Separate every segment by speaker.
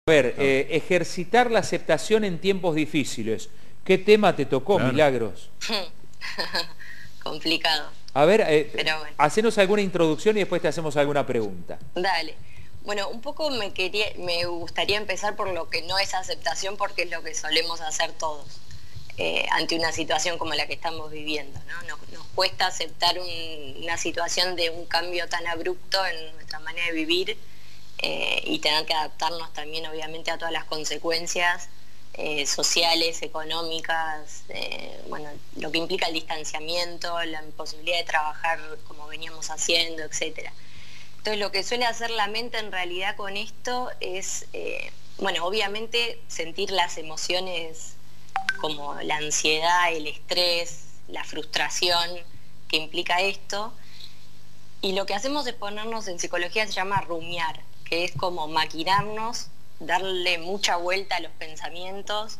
Speaker 1: A ver, ejercitar la aceptación en tiempos difíciles. ¿Qué tema te tocó, claro, Milagros?
Speaker 2: Complicado.
Speaker 1: A ver,
Speaker 2: pero bueno,
Speaker 1: hacenos alguna introducción y después te hacemos alguna pregunta.
Speaker 2: Dale. Bueno, un poco me gustaría empezar por lo que no es aceptación, porque es lo que solemos hacer todos ante una situación como la que estamos viviendo, ¿no? Nos cuesta aceptar una situación de un cambio tan abrupto en nuestra manera de vivir y tener que adaptarnos también, obviamente, a todas las consecuencias sociales, económicas, bueno, lo que implica el distanciamiento, la imposibilidad de trabajar como veníamos haciendo, etcétera. Entonces, lo que suele hacer la mente en realidad con esto es, bueno, obviamente sentir las emociones como la ansiedad, el estrés, la frustración que implica esto. Y lo que hacemos es ponernos, en psicología se llama rumiar, que es como maquinarnos, darle mucha vuelta a los pensamientos,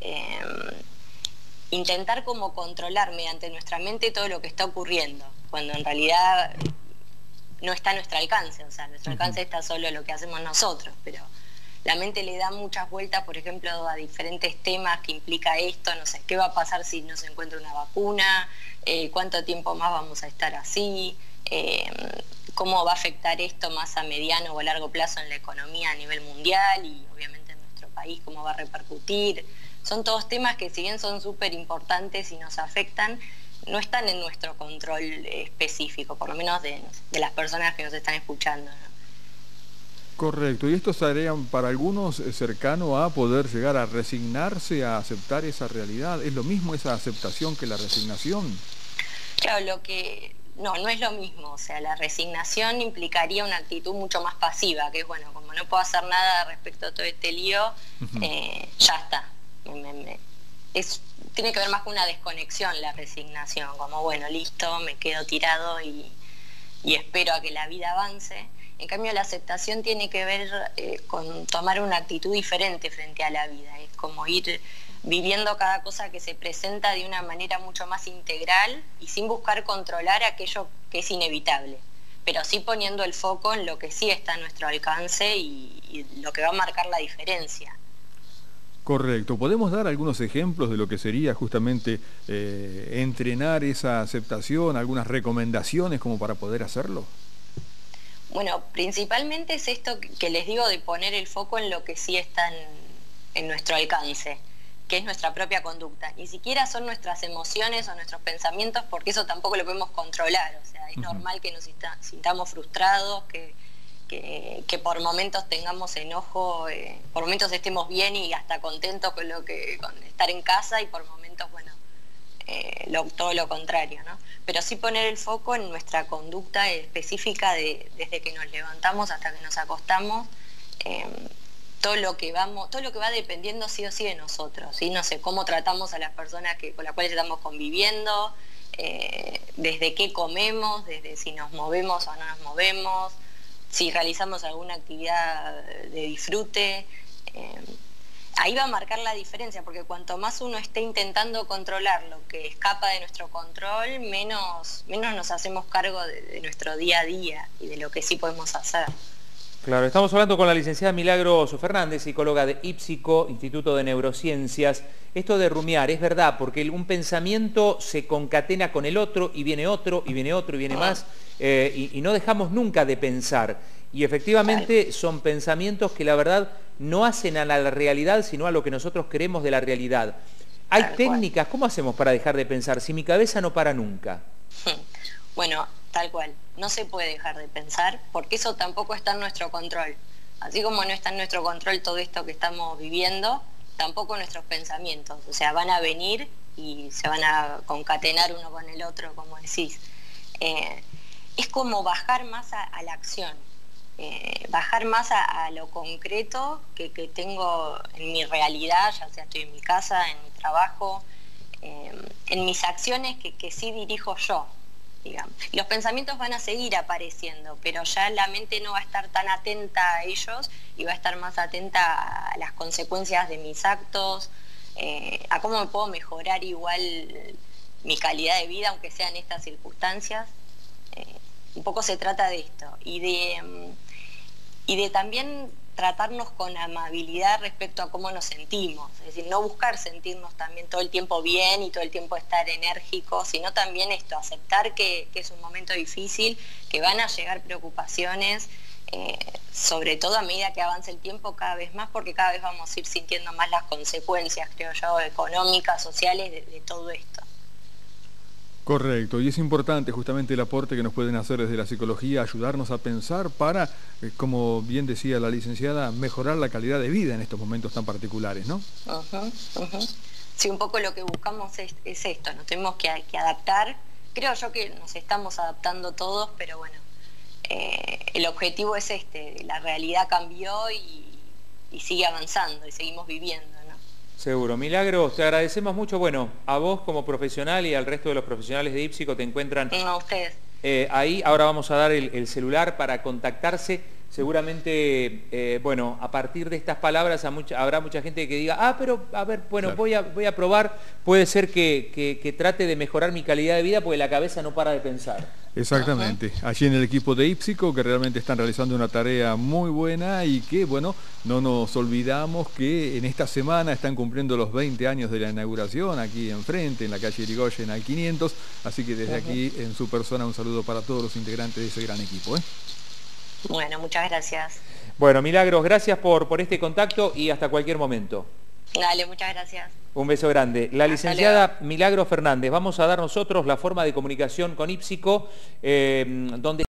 Speaker 2: intentar como controlar mediante nuestra mente todo lo que está ocurriendo, cuando en realidad no está a nuestro alcance, o sea, a nuestro alcance está solo lo que hacemos nosotros, pero la mente le da muchas vueltas, por ejemplo, a diferentes temas que implica esto, no sé, ¿qué va a pasar si no se encuentra una vacuna? ¿Cuánto tiempo más vamos a estar así? ¿Cómo va a afectar esto más a mediano o a largo plazo en la economía a nivel mundial y obviamente en nuestro país? ¿Cómo va a repercutir? Son todos temas que, si bien son súper importantes y nos afectan, no están en nuestro control específico, por lo menos de las personas que nos están escuchando, ¿no?
Speaker 3: Correcto, y esto sería para algunos cercano a poder llegar a resignarse, a aceptar esa realidad. ¿Es lo mismo esa aceptación que la resignación?
Speaker 2: Claro, no es lo mismo. O sea, la resignación implicaría una actitud mucho más pasiva, que es, bueno, como no puedo hacer nada respecto a todo este lío, ya está. Tiene que ver más con una desconexión la resignación, como, bueno, listo, me quedo tirado y espero a que la vida avance. En cambio, la aceptación tiene que ver con tomar una actitud diferente frente a la vida. Es como ir viviendo cada cosa que se presenta de una manera mucho más integral y sin buscar controlar aquello que es inevitable, pero sí poniendo el foco en lo que sí está a nuestro alcance y lo que va a marcar la diferencia.
Speaker 3: Correcto. ¿Podemos dar algunos ejemplos de lo que sería justamente entrenar esa aceptación, algunas recomendaciones como para poder hacerlo?
Speaker 2: Bueno, principalmente es esto que les digo, de poner el foco en lo que sí está en nuestro alcance, que es nuestra propia conducta. Ni siquiera son nuestras emociones o nuestros pensamientos, porque eso tampoco lo podemos controlar. O sea, es normal que nos sintamos frustrados, que por momentos tengamos enojo, por momentos estemos bien y hasta contentos con estar en casa, y por momentos, bueno, todo lo contrario, ¿no? Pero sí poner el foco en nuestra conducta específica desde que nos levantamos hasta que nos acostamos, todo lo que va dependiendo sí o sí de nosotros, ¿sí? No sé, cómo tratamos a las personas con las cuales estamos conviviendo, desde qué comemos, desde si nos movemos o no nos movemos, si realizamos alguna actividad de disfrute. Ahí va a marcar la diferencia, porque cuanto más uno esté intentando controlar lo que escapa de nuestro control, menos nos hacemos cargo de nuestro día a día y de lo que sí podemos hacer.
Speaker 1: Claro, estamos hablando con la licenciada Milagros Fernández, psicóloga de IPSICO, Instituto de Neurociencias. Esto de rumiar, es verdad, porque un pensamiento se concatena con el otro y viene otro, y viene otro, y viene más, y no dejamos nunca de pensar. Y efectivamente son pensamientos que la verdad no hacen a la realidad, sino a lo que nosotros queremos de la realidad. Hay técnicas, ¿cómo hacemos para dejar de pensar si mi cabeza no para nunca?
Speaker 2: Bueno, tal cual. No se puede dejar de pensar, porque eso tampoco está en nuestro control. Así como no está en nuestro control todo esto que estamos viviendo, tampoco nuestros pensamientos. O sea, van a venir y se van a concatenar uno con el otro, como decís. Es como bajar más a la acción. Bajar más a lo concreto que tengo en mi realidad, ya sea estoy en mi casa, en mi trabajo, en mis acciones que sí dirijo yo, digamos. Los pensamientos van a seguir apareciendo, pero ya la mente no va a estar tan atenta a ellos y va a estar más atenta a las consecuencias de mis actos, a cómo me puedo mejorar igual mi calidad de vida, aunque sean estas circunstancias. Un poco se trata de esto y de también tratarnos con amabilidad respecto a cómo nos sentimos. Es decir, no buscar sentirnos también todo el tiempo bien y todo el tiempo estar enérgicos, sino también esto, aceptar que es un momento difícil, que van a llegar preocupaciones, sobre todo a medida que avance el tiempo cada vez más, porque cada vez vamos a ir sintiendo más las consecuencias, creo yo, económicas, sociales de todo esto.
Speaker 3: Correcto, y es importante justamente el aporte que nos pueden hacer desde la psicología, ayudarnos a pensar para, como bien decía la licenciada, mejorar la calidad de vida en estos momentos tan particulares, ¿no?
Speaker 2: Sí, un poco lo que buscamos es esto, nos tenemos que adaptar. Creo yo que nos estamos adaptando todos, pero bueno, el objetivo es la realidad cambió y sigue avanzando y seguimos viviendo, ¿no?
Speaker 1: Seguro. Milagros, te agradecemos mucho. Bueno, a vos como profesional y al resto de los profesionales de IPSICO te encuentran...
Speaker 2: No, a ustedes.
Speaker 1: Ahí, ahora vamos a dar el celular para contactarse. Seguramente, bueno, a partir de estas palabras habrá mucha gente que diga, pero a ver, bueno, claro, voy a probar. Puede ser que trate de mejorar mi calidad de vida porque la cabeza no para de pensar.
Speaker 3: Exactamente, allí en el equipo de IPSICO que realmente están realizando una tarea muy buena y que, bueno, no nos olvidamos que en esta semana están cumpliendo los 20 años de la inauguración aquí enfrente, en la calle Irigoyen al 500, así que desde aquí en su persona un saludo para todos los integrantes de ese gran equipo.
Speaker 2: Bueno, muchas gracias.
Speaker 1: Bueno, Milagros, gracias por este contacto y hasta cualquier momento.
Speaker 2: Dale, muchas gracias.
Speaker 1: Un beso grande. La licenciada Milagros Fernández, vamos a dar nosotros la forma de comunicación con IPSICO, donde